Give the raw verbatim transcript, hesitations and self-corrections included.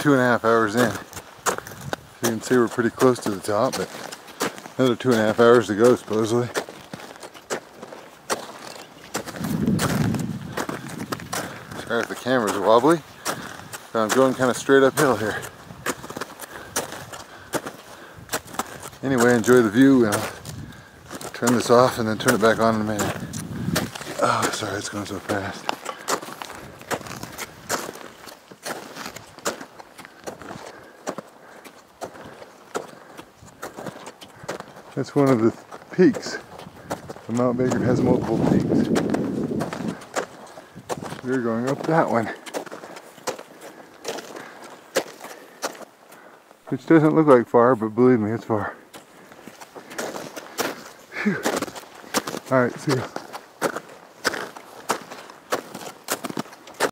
two and a half hours in. You can see we're pretty close to the top, but another two and a half hours to go supposedly. Sorry if the camera's wobbly, but I'm going kind of straight uphill here. Anyway, enjoy the view, and I'll turn this off and then turn it back on in a minute. Oh, sorry, it's going so fast. That's one of the peaks. The Mount Baker has multiple peaks. We're going up that one, which doesn't look like far, but believe me, it's far. Alright, see ya.